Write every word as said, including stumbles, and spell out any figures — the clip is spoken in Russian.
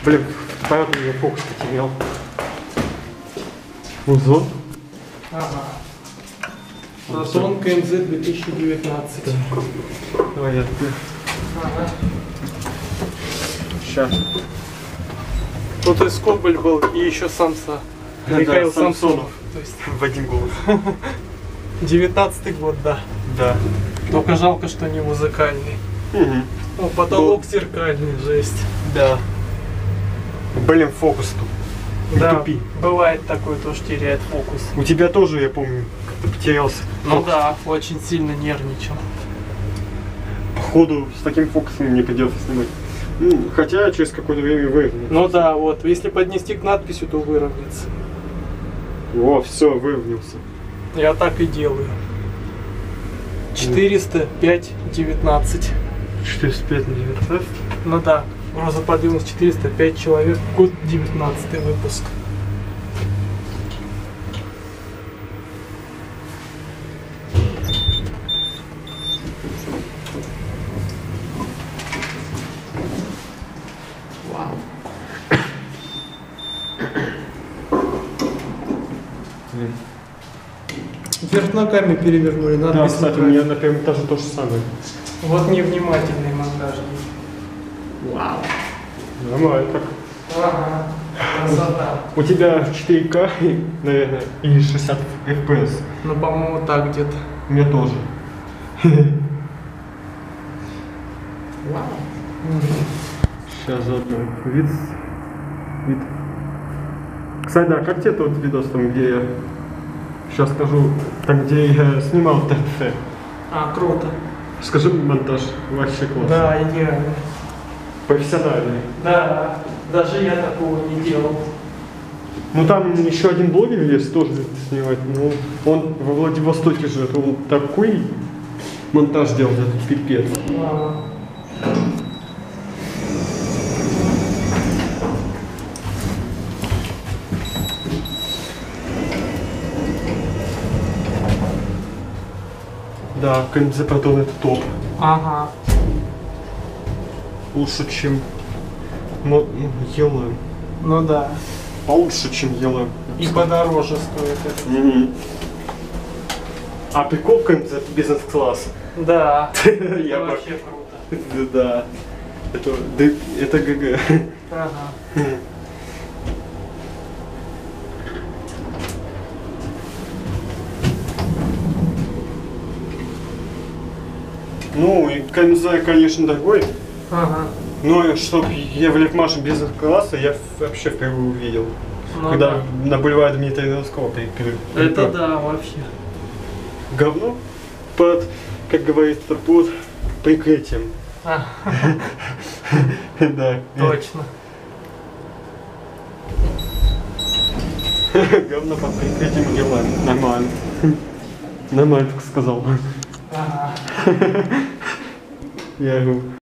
Блин, правда я фокус потерял. Узон. Ага. Озон КМЗ две тысячи девятнадцать. Давай я. Ага. Сейчас. Тут и Скобель был, и еще Самса. Да, Михаил Самсонов. Самсонов. То есть В один голос. девятнадцатый год, да. Да. Только жалко, что не музыкальный. Угу. О, потолок зеркальный, жесть. Да. Блин, фокус тут. Не Да, тупи. бывает такое, тоже теряет фокус. У тебя тоже, я помню, как-то потерялся. Ну фокус. да, очень сильно нервничал. Походу, с таким фокусом мне придется снимать. Ну, хотя через какое-то время выровняется. Ну да, вот, если поднести к надписи, то выровняется. О, все, выровнялся. Я так и делаю. четыреста пять девятнадцать. четыреста пять на девятнадцать. Ну да, грузоподъемность четыреста пять человек, год девятнадцатый выпуск. Вау. Блин. Вверх ногами перевернули, надо. Да, кстати, у меня на первом этаже то же самое. Вот невнимательный монтажник. Вау. Нормально так. Ага, красота. У тебя четыре ка, наверное, и шестьдесят эф пи эс. Ну, по-моему, так где-то. У меня тоже. Вау. Сейчас заодно. Вид. Вид. Кстати, да, как тебе тот видос там, где я сейчас скажу, там где я снимал ТФ? А, круто. Скажи монтаж, вообще класс. Да, идеально. Профессиональный. Да, даже я такого не делал. Ну там еще один блогер есть, тоже снимать. Ну, он во Владивостоке живет, он такой монтаж делает, это пипец. Ага. Да, КМЗ Протон это топ. Ага. Лучше, чем ну, Елэм. Ну да. Получше, чем Елэм. И подороже стоит это. Угу. А прикол КМЗ бизнес-класс. Да. Я бы- Вообще круто. Да. Это, да, это ГГ. Ага. Ну, и КМЗ, конечно, дорогой. Ага. Но чтоб я в Левмаше бизнес-класса, я вообще впервые увидел. Ну Когда да. на бульваре Дмитрия Донского пере- пере- Это перепер- да, вообще. Говно под, как говорится, под прикрытием. А, Да. точно. Говно под прикрытием дела. Нормально. Нормально так сказал. Ага. Я говорю.